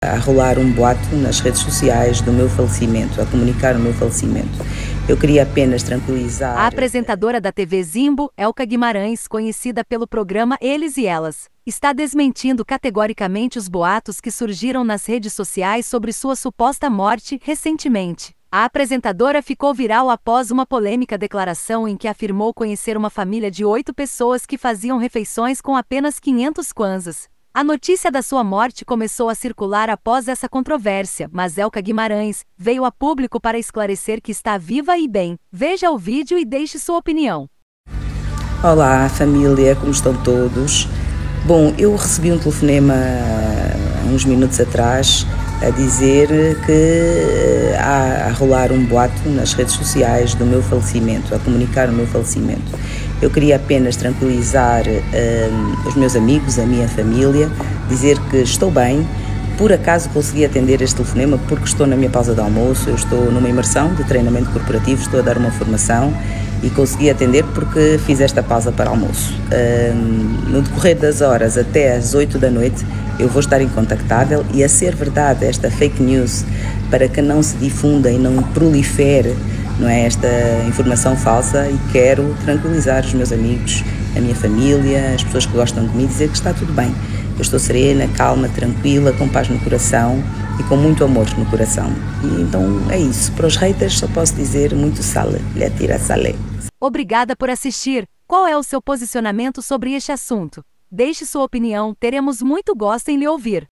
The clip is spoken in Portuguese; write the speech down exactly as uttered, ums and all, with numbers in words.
A rolar um boato nas redes sociais do meu falecimento, a comunicar o meu falecimento. Eu queria apenas tranquilizar... A apresentadora da T V Zimbo, Elka Guimarães, conhecida pelo programa Eles e Elas, está desmentindo categoricamente os boatos que surgiram nas redes sociais sobre sua suposta morte recentemente. A apresentadora ficou viral após uma polêmica declaração em que afirmou conhecer uma família de oito pessoas que faziam refeições com apenas quinhentos kwanzas. A notícia da sua morte começou a circular após essa controvérsia, mas Elka Guimarães veio a público para esclarecer que está viva e bem. Veja o vídeo e deixe sua opinião. Olá família, como estão todos? Bom, eu recebi um telefonema há uns minutos atrás a dizer que há a rolar um boato nas redes sociais do meu falecimento, a comunicar o meu falecimento. Eu queria apenas tranquilizar um, os meus amigos, a minha família, dizer que estou bem. Por acaso consegui atender este telefonema porque estou na minha pausa de almoço, eu estou numa imersão de treinamento corporativo, estou a dar uma formação e consegui atender porque fiz esta pausa para almoço. Um, no decorrer das horas até às oito da noite eu vou estar incontactável e, a ser verdade esta fake news, para que não se difunda e não prolifere, não é, esta informação falsa, e quero tranquilizar os meus amigos, a minha família, as pessoas que gostam de mim, dizer que está tudo bem. Eu estou serena, calma, tranquila, com paz no coração e com muito amor no coração. E então é isso. Para os haters só posso dizer muito sale, lhe tira sale. Obrigada por assistir. Qual é o seu posicionamento sobre este assunto? Deixe sua opinião, teremos muito gosto em lhe ouvir.